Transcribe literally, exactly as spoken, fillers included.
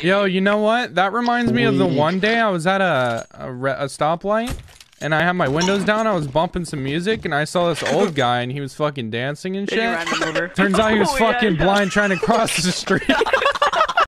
Yo, you know what? That reminds me of the one day I was at a a, re a stoplight, and I had my windows down. I was bumping some music, and I saw this old guy, and he was fucking dancing and shit. Turns out he was Oh, fucking yeah, yeah. blind trying to cross the street.